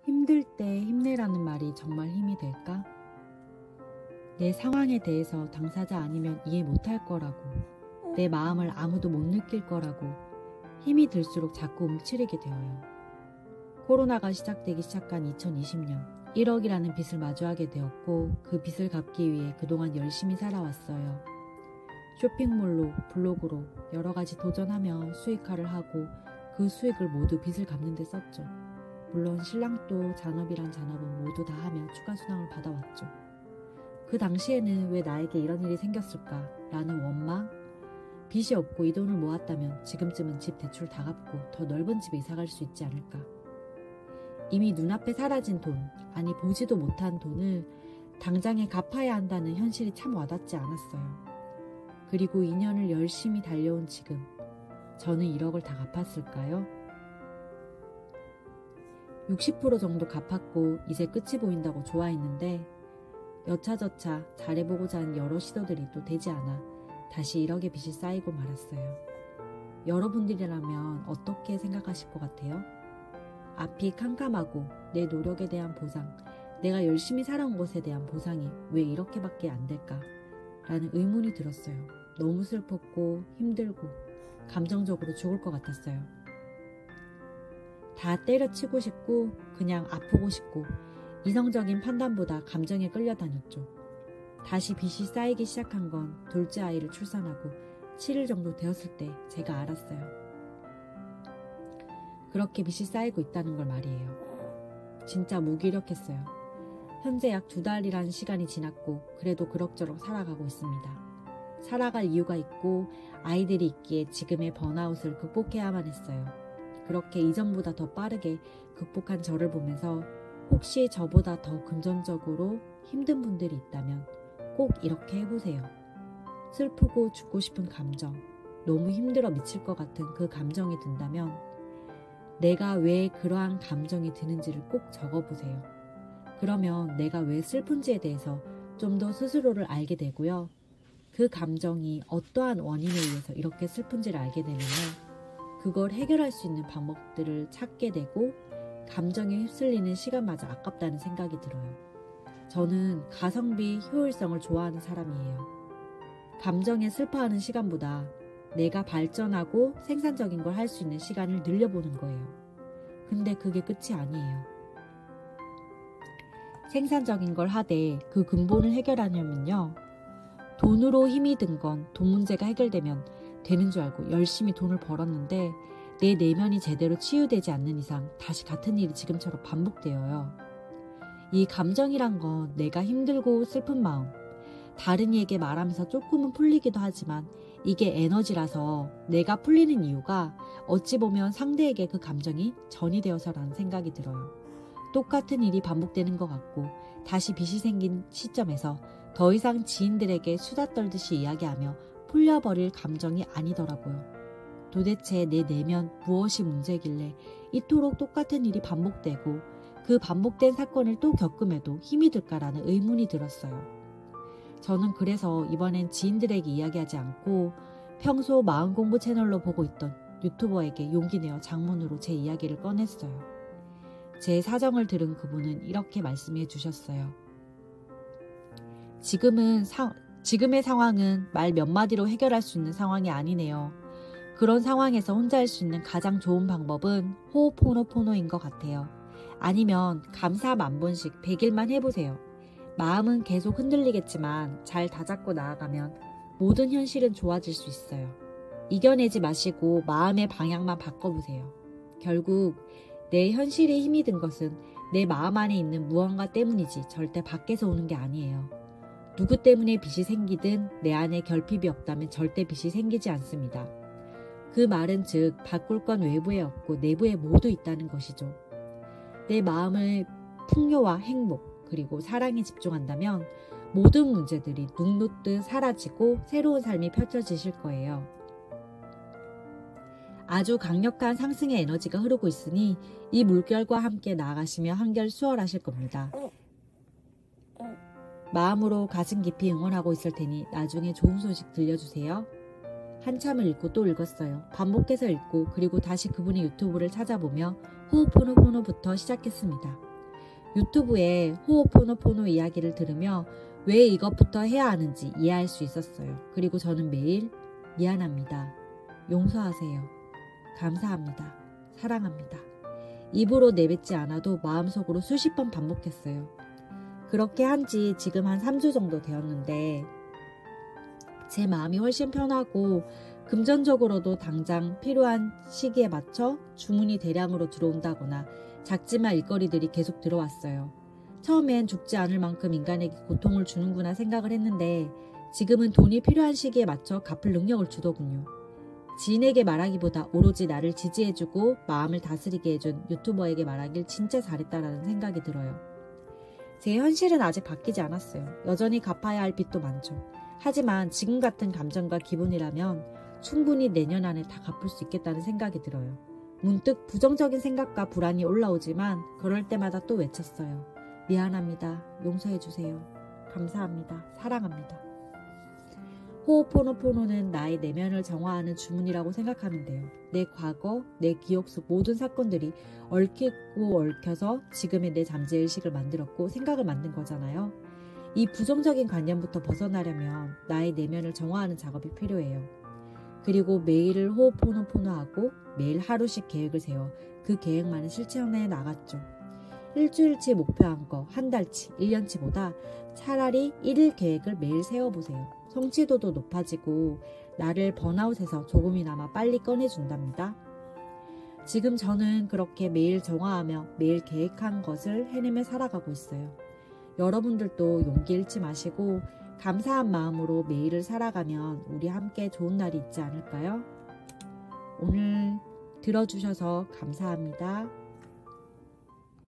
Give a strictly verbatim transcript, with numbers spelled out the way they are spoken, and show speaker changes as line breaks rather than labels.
힘들 때 힘내라는 말이 정말 힘이 될까? 내 상황에 대해서 당사자 아니면 이해 못할 거라고, 내 마음을 아무도 못 느낄 거라고 힘이 들수록 자꾸 움츠리게 되어요. 코로나가 시작되기 시작한 이천이십 년, 일억이라는 빚을 마주하게 되었고 그 빚을 갚기 위해 그동안 열심히 살아왔어요. 쇼핑몰로, 블로그로 여러 가지 도전하며 수익화를 하고 그 수익을 모두 빚을 갚는 데 썼죠. 물론 신랑도 잔업이란 잔업은 모두 다 하며 추가 수당을 받아왔죠. 그 당시에는 왜 나에게 이런 일이 생겼을까 라는 원망, 빚이 없고 이 돈을 모았다면 지금쯤은 집 대출 다 갚고 더 넓은 집에 이사갈 수 있지 않을까. 이미 눈앞에 사라진 돈, 아니 보지도 못한 돈을 당장에 갚아야 한다는 현실이 참 와닿지 않았어요. 그리고 이 년을 열심히 달려온 지금, 저는 일억을 다 갚았을까요? 육십 퍼센트 정도 갚았고 이제 끝이 보인다고 좋아했는데 여차저차 잘해보고자 한 여러 시도들이 또 되지 않아 다시 일억의 빚이 쌓이고 말았어요. 여러분들이라면 어떻게 생각하실 것 같아요? 앞이 캄캄하고 내 노력에 대한 보상, 내가 열심히 살아온 것에 대한 보상이 왜 이렇게밖에 안 될까? 라는 의문이 들었어요. 너무 슬펐고 힘들고 감정적으로 죽을 것 같았어요. 다 때려치고 싶고 그냥 아프고 싶고 이성적인 판단보다 감정에 끌려다녔죠. 다시 빚이 쌓이기 시작한 건 둘째 아이를 출산하고 칠 일 정도 되었을 때 제가 알았어요. 그렇게 빚이 쌓이고 있다는 걸 말이에요. 진짜 무기력했어요. 현재 약 두 달이란 시간이 지났고 그래도 그럭저럭 살아가고 있습니다. 살아갈 이유가 있고 아이들이 있기에 지금의 번아웃을 극복해야만 했어요. 그렇게 이전보다 더 빠르게 극복한 저를 보면서 혹시 저보다 더 금전적으로 힘든 분들이 있다면 꼭 이렇게 해보세요. 슬프고 죽고 싶은 감정, 너무 힘들어 미칠 것 같은 그 감정이 든다면 내가 왜 그러한 감정이 드는지를 꼭 적어보세요. 그러면 내가 왜 슬픈지에 대해서 좀 더 스스로를 알게 되고요. 그 감정이 어떠한 원인에 의해서 이렇게 슬픈지를 알게 되면 그걸 해결할 수 있는 방법들을 찾게 되고 감정에 휩쓸리는 시간마저 아깝다는 생각이 들어요. 저는 가성비 효율성을 좋아하는 사람이에요. 감정에 슬퍼하는 시간보다 내가 발전하고 생산적인 걸 할 수 있는 시간을 늘려보는 거예요. 근데 그게 끝이 아니에요. 생산적인 걸 하되 그 근본을 해결하려면요. 돈으로 힘이 든 건 돈 문제가 해결되면 되는 줄 알고 열심히 돈을 벌었는데 내 내면이 제대로 치유되지 않는 이상 다시 같은 일이 지금처럼 반복되어요. 이 감정이란 건 내가 힘들고 슬픈 마음, 다른 이에게 말하면서 조금은 풀리기도 하지만 이게 에너지라서 내가 풀리는 이유가 어찌 보면 상대에게 그 감정이 전이 되어서라는 생각이 들어요. 똑같은 일이 반복되는 것 같고 다시 빚이 생긴 시점에서 더 이상 지인들에게 수다 떨듯이 이야기하며 풀려버릴 감정이 아니더라고요. 도대체 내 내면 무엇이 문제길래 이토록 똑같은 일이 반복되고 그 반복된 사건을 또 겪음에도 힘이 들까라는 의문이 들었어요. 저는 그래서 이번엔 지인들에게 이야기하지 않고 평소 마음공부 채널로 보고 있던 유튜버에게 용기 내어 장문으로 제 이야기를 꺼냈어요. 제 사정을 들은 그분은 이렇게 말씀해 주셨어요. 지금은 사, 지금의 상황은 말 몇 마디로 해결할 수 있는 상황이 아니네요. 그런 상황에서 혼자 할 수 있는 가장 좋은 방법은 호호포노포노인 것 같아요. 아니면 감사 만 번씩 백 일만 해보세요. 마음은 계속 흔들리겠지만 잘 다잡고 나아가면 모든 현실은 좋아질 수 있어요. 이겨내지 마시고 마음의 방향만 바꿔보세요. 결국 내 현실에 힘이 든 것은 내 마음 안에 있는 무언가 때문이지 절대 밖에서 오는 게 아니에요. 누구 때문에 빚이 생기든 내 안에 결핍이 없다면 절대 빚이 생기지 않습니다. 그 말은 즉 바꿀 건 외부에 없고 내부에 모두 있다는 것이죠. 내 마음을 풍요와 행복 그리고 사랑에 집중한다면 모든 문제들이 눈 놓듯 사라지고 새로운 삶이 펼쳐지실 거예요. 아주 강력한 상승의 에너지가 흐르고 있으니 이 물결과 함께 나아가시며 한결 수월하실 겁니다. 마음으로 가슴 깊이 응원하고 있을 테니 나중에 좋은 소식 들려주세요. 한참을 읽고 또 읽었어요. 반복해서 읽고 그리고 다시 그분의 유튜브를 찾아보며 호호포노포노부터 시작했습니다. 유튜브에 호오포노포노 이야기를 들으며 왜 이것부터 해야 하는지 이해할 수 있었어요. 그리고 저는 매일 미안합니다. 용서하세요. 감사합니다. 사랑합니다. 입으로 내뱉지 않아도 마음속으로 수십 번 반복했어요. 그렇게 한지 지금 한 삼 주 정도 되었는데 제 마음이 훨씬 편하고 금전적으로도 당장 필요한 시기에 맞춰 주문이 대량으로 들어온다거나 작지만 일거리들이 계속 들어왔어요. 처음엔 죽지 않을 만큼 인간에게 고통을 주는구나 생각을 했는데 지금은 돈이 필요한 시기에 맞춰 갚을 능력을 주더군요. 지인에게 말하기보다 오로지 나를 지지해주고 마음을 다스리게 해준 유튜버에게 말하길 진짜 잘했다라는 생각이 들어요. 제 현실은 아직 바뀌지 않았어요. 여전히 갚아야 할 빚도 많죠. 하지만 지금 같은 감정과 기분이라면 충분히 내년 안에 다 갚을 수 있겠다는 생각이 들어요. 문득 부정적인 생각과 불안이 올라오지만 그럴 때마다 또 외쳤어요. 미안합니다. 용서해주세요. 감사합니다. 사랑합니다. 호오포노포노는 나의 내면을 정화하는 주문이라고 생각하는데요. 내 과거, 내 기억 속 모든 사건들이 얽히고 얽혀서 지금의 내 잠재의식을 만들었고 생각을 만든 거잖아요. 이 부정적인 관념부터 벗어나려면 나의 내면을 정화하는 작업이 필요해요. 그리고 매일을 호오포노포노하고 매일 하루씩 계획을 세워 그 계획만을 실천해 나갔죠. 일주일치 목표한 거 한 달치, 일 년치보다 차라리 일일 계획을 매일 세워보세요. 성취도도 높아지고 나를 번아웃에서 조금이나마 빨리 꺼내준답니다. 지금 저는 그렇게 매일 정화하며 매일 계획한 것을 해내며 살아가고 있어요. 여러분들도 용기 잃지 마시고 감사한 마음으로 매일을 살아가면 우리 함께 좋은 날이 있지 않을까요? 오늘 들어주셔서 감사합니다.